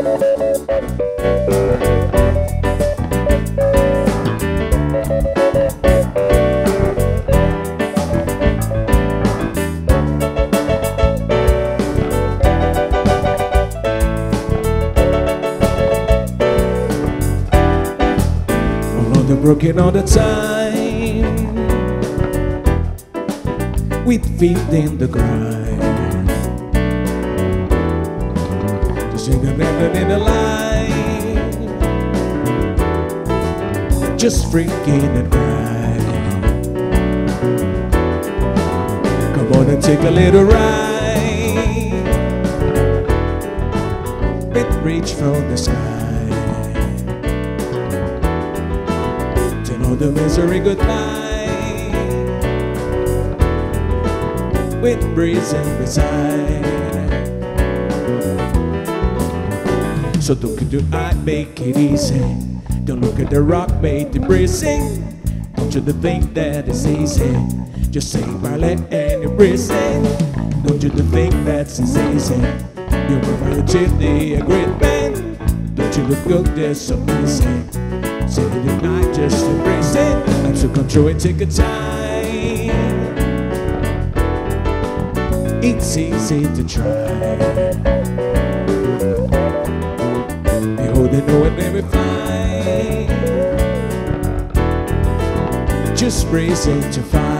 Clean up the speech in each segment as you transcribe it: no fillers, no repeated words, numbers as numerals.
Broken all the time, with feet in the grind, to sing a melody in the line, just freaking and cry. Come on and take a little ride, with reach from the sky. The misery goodbye, with breezing beside. So do I make it easy? Don't look at the rock made the breezing. Don't you think that it's easy? Just say ballet and you're breezing. Don't you think that's easy? You're relatively a great man. Don't you look good, that's so easy? Say the night just embrace it. I'm so control it, take a time. It's easy to try. Behold, they know it may be fine. Just raise it to find.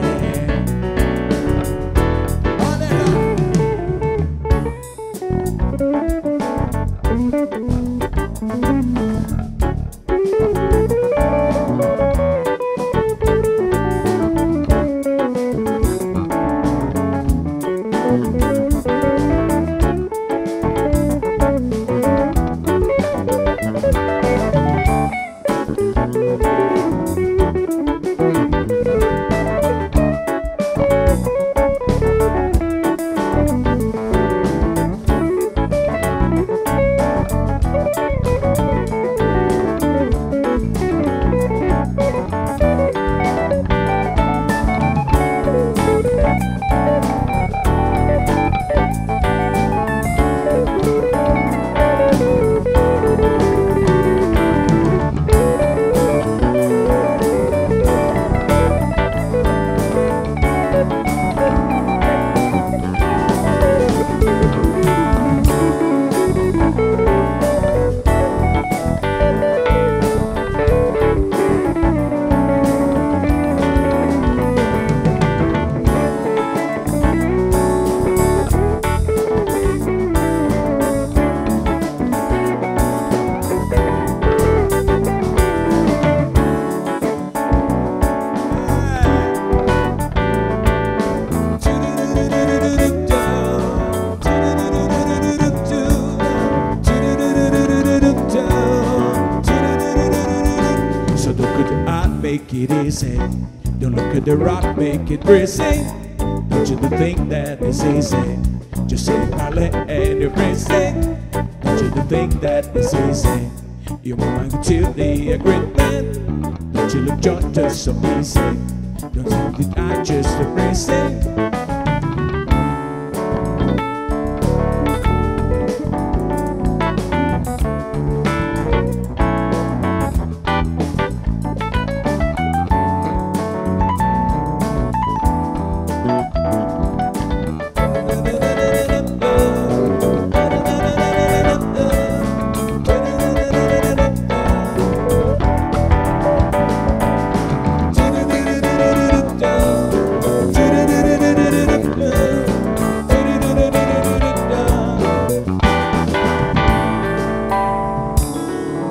Make it easy. Don't look at the rock, make it breezy. Don't you think that it's easy? Just say ballet and you're breezy. Don't you think that it's easy? You're more to the great man. Don't you look just so easy? Don't you think I just a breezy?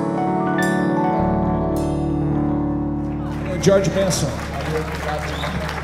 George Benson.